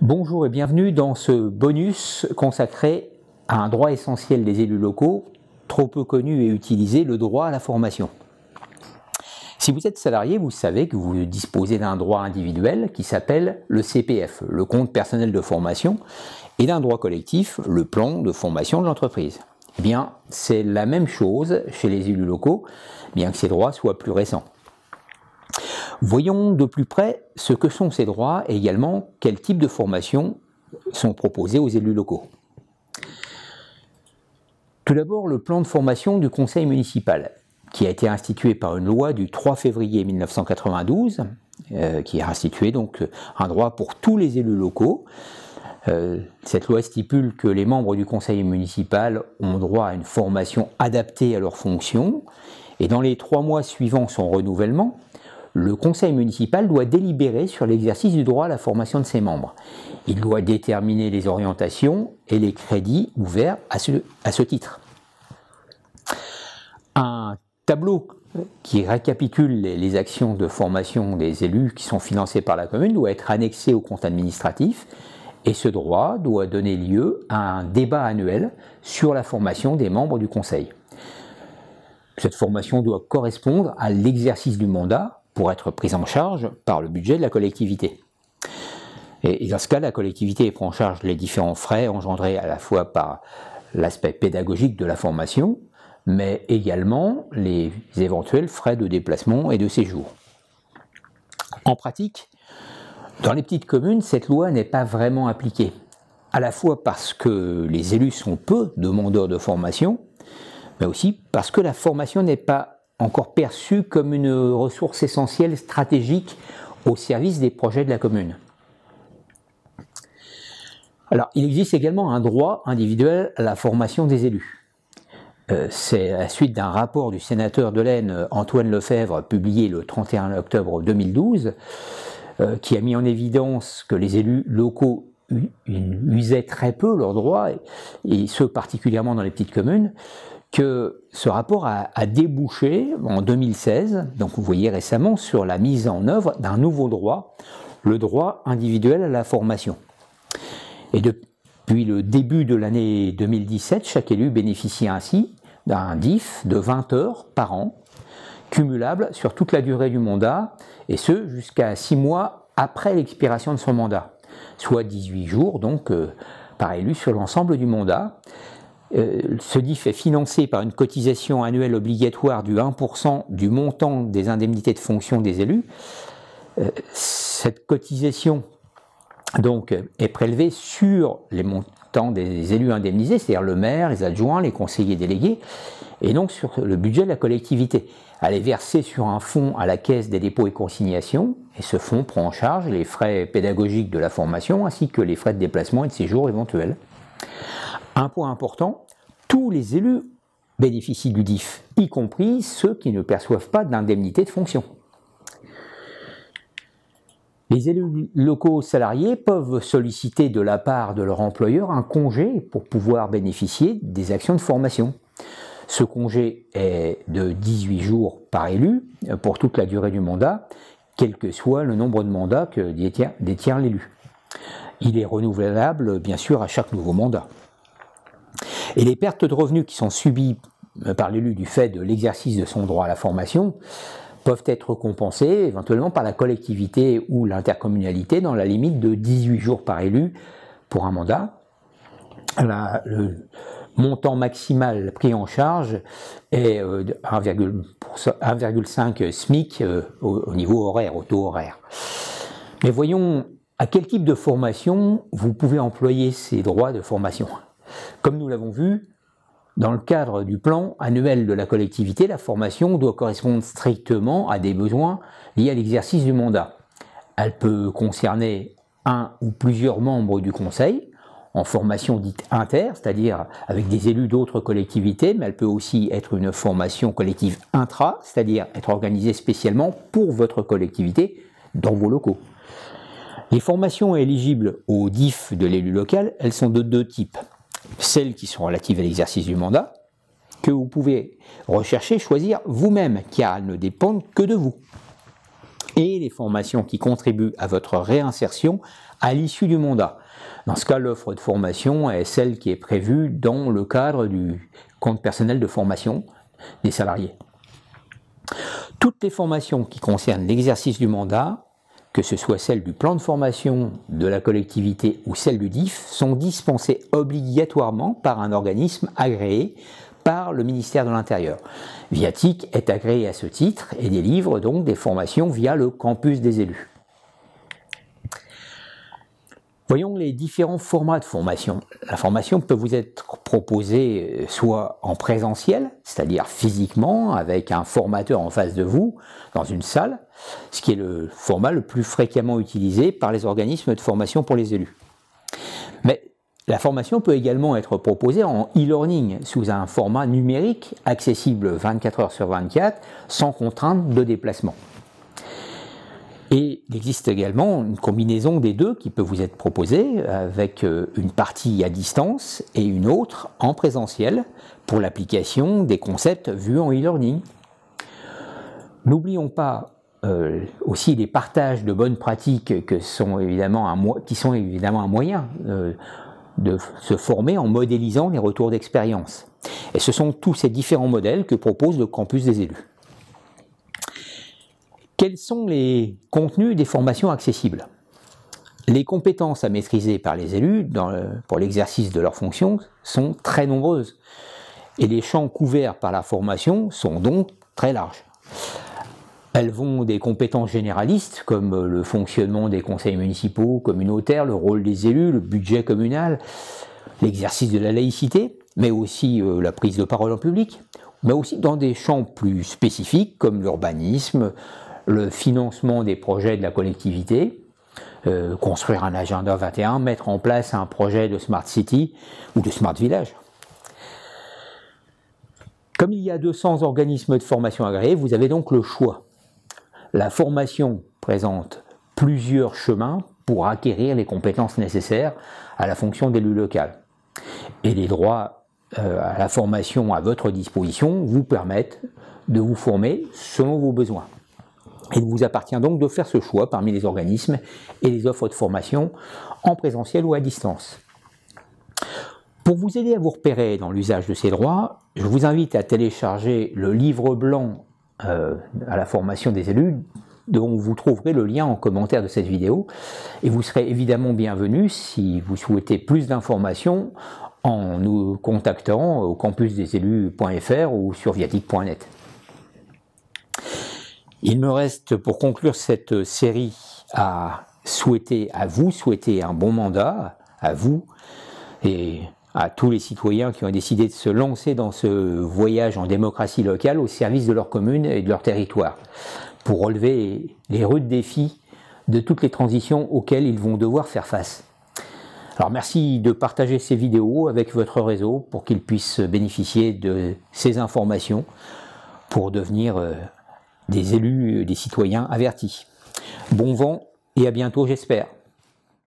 Bonjour et bienvenue dans ce bonus consacré à un droit essentiel des élus locaux, trop peu connu et utilisé, le droit à la formation. Si vous êtes salarié, vous savez que vous disposez d'un droit individuel qui s'appelle le CPF, le compte personnel de formation, et d'un droit collectif, le plan de formation de l'entreprise. Eh bien, c'est la même chose chez les élus locaux, bien que ces droits soient plus récents. Voyons de plus près ce que sont ces droits et également quel type de formation sont proposés aux élus locaux. Tout d'abord, le plan de formation du conseil municipal, qui a été institué par une loi du 3 février 1992, qui a institué donc un droit pour tous les élus locaux. Cette loi stipule que les membres du conseil municipal ont droit à une formation adaptée à leurs fonctions, et dans les 3 mois suivant son renouvellement, le conseil municipal doit délibérer sur l'exercice du droit à la formation de ses membres. Il doit déterminer les orientations et les crédits ouverts à ce titre. Un tableau qui récapitule les actions de formation des élus qui sont financées par la commune doit être annexé au compte administratif, et ce droit doit donner lieu à un débat annuel sur la formation des membres du conseil. Cette formation doit correspondre à l'exercice du mandat pour être prise en charge par le budget de la collectivité. Et dans ce cas, la collectivité prend en charge les différents frais engendrés à la fois par l'aspect pédagogique de la formation, mais également les éventuels frais de déplacement et de séjour. En pratique, dans les petites communes, cette loi n'est pas vraiment appliquée, à la fois parce que les élus sont peu demandeurs de formation, mais aussi parce que la formation n'est pas encore perçue comme une ressource essentielle stratégique au service des projets de la commune. Alors, il existe également un droit individuel à la formation des élus. C'est à la suite d'un rapport du sénateur de l'Aisne Antoine Lefebvre, publié le 31 octobre 2012, qui a mis en évidence que les élus locaux usaient très peu leurs droits, et ce particulièrement dans les petites communes, que ce rapport a débouché en 2016, donc vous voyez récemment, sur la mise en œuvre d'un nouveau droit, le droit individuel à la formation. Et depuis le début de l'année 2017, chaque élu bénéficie ainsi d'un DIF de 20 heures par an, cumulable sur toute la durée du mandat, et ce jusqu'à 6 mois après l'expiration de son mandat, soit 18 jours donc par élu sur l'ensemble du mandat. Ce DIF est financé par une cotisation annuelle obligatoire du 1% du montant des indemnités de fonction des élus. Cette cotisation donc est prélevée sur les montants des élus indemnisés, c'est-à-dire le maire, les adjoints, les conseillers délégués, et donc sur le budget de la collectivité. Elle est versée sur un fonds à la Caisse des dépôts et consignations, et ce fonds prend en charge les frais pédagogiques de la formation ainsi que les frais de déplacement et de séjour éventuels. Un point important, tous les élus bénéficient du DIF, y compris ceux qui ne perçoivent pas d'indemnité de fonction. Les élus locaux salariés peuvent solliciter de la part de leur employeur un congé pour pouvoir bénéficier des actions de formation. Ce congé est de 18 jours par élu pour toute la durée du mandat, quel que soit le nombre de mandats que détient l'élu. Il est renouvelable, bien sûr, à chaque nouveau mandat. Et les pertes de revenus qui sont subies par l'élu du fait de l'exercice de son droit à la formation peuvent être compensées éventuellement par la collectivité ou l'intercommunalité dans la limite de 18 jours par élu pour un mandat. Le montant maximal pris en charge est 1,5 SMIC au niveau horaire, au taux horaire. Mais voyons à quel type de formation vous pouvez employer ces droits de formation. Comme nous l'avons vu, dans le cadre du plan annuel de la collectivité, la formation doit correspondre strictement à des besoins liés à l'exercice du mandat. Elle peut concerner un ou plusieurs membres du conseil, en formation dite inter, c'est-à-dire avec des élus d'autres collectivités, mais elle peut aussi être une formation collective intra, c'est-à-dire être organisée spécialement pour votre collectivité dans vos locaux. Les formations éligibles au DIF de l'élu local, elles sont de 2 types. Celles qui sont relatives à l'exercice du mandat, que vous pouvez rechercher, choisir vous-même, car elles ne dépendent que de vous. et les formations qui contribuent à votre réinsertion à l'issue du mandat. Dans ce cas, l'offre de formation est celle qui est prévue dans le cadre du compte personnel de formation des salariés. Toutes les formations qui concernent l'exercice du mandat, que ce soit celle du plan de formation de la collectivité ou celle du DIF, sont dispensées obligatoirement par un organisme agréé par le ministère de l'Intérieur. Viatic est agréé à ce titre et délivre donc des formations via le campus des élus. Voyons les différents formats de formation. La formation peut vous être proposée soit en présentiel, c'est-à-dire physiquement, avec un formateur en face de vous, dans une salle, ce qui est le format le plus fréquemment utilisé par les organismes de formation pour les élus. Mais la formation peut également être proposée en e-learning, sous un format numérique, accessible 24 heures sur 24, sans contrainte de déplacement. Et il existe également une combinaison des deux qui peut vous être proposée, avec une partie à distance et une autre en présentiel, pour l'application des concepts vus en e-learning. N'oublions pas aussi les partages de bonnes pratiques qui sont évidemment un moyen de se former en modélisant les retours d'expérience. Et ce sont tous ces différents modèles que propose le campus des élus. Quels sont les contenus des formations accessibles? Les compétences à maîtriser par les élus pour l'exercice de leurs fonctions sont très nombreuses et les champs couverts par la formation sont donc très larges. Elles vont des compétences généralistes comme le fonctionnement des conseils municipaux, communautaires, le rôle des élus, le budget communal, l'exercice de la laïcité, mais aussi la prise de parole en public, mais aussi dans des champs plus spécifiques comme l'urbanisme, le financement des projets de la collectivité, construire un agenda 21, mettre en place un projet de Smart City ou de Smart Village. Comme il y a 200 organismes de formation agréés, vous avez donc le choix. La formation présente plusieurs chemins pour acquérir les compétences nécessaires à la fonction d'élu local. Et les droits à la formation à votre disposition vous permettent de vous former selon vos besoins. Il vous appartient donc de faire ce choix parmi les organismes et les offres de formation en présentiel ou à distance. Pour vous aider à vous repérer dans l'usage de ces droits, je vous invite à télécharger le livre blanc à la formation des élus, dont vous trouverez le lien en commentaire de cette vidéo. Et vous serez évidemment bienvenu si vous souhaitez plus d'informations en nous contactant au campusdeselus.fr ou sur viatic.net. Il me reste pour conclure cette série à vous souhaiter un bon mandat, à vous et à tous les citoyens qui ont décidé de se lancer dans ce voyage en démocratie locale au service de leur commune et de leur territoire, pour relever les rudes défis de toutes les transitions auxquelles ils vont devoir faire face. Alors merci de partager ces vidéos avec votre réseau pour qu'ils puissent bénéficier de ces informations pour devenir des élus, des citoyens avertis. Bon vent et à bientôt j'espère.